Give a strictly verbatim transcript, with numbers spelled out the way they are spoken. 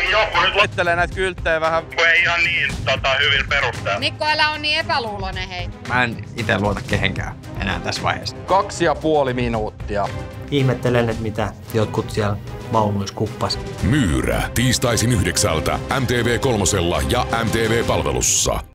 joku nyt laittelee näitä kylttejä vähän. Kun ei ihan niin tota, hyvin perustaa. Mikko, älä on niin epäluuloinen, hei. Mä en ite luota kehenkään enää tässä vaiheessa. Kaksi ja puoli minuuttia. Ihmettelen, että mitä jotkut siellä vaunuissa kuppas. Myyrä. Tiistaisin yhdeksältä M T V kolmosella ja M T V-palvelussa.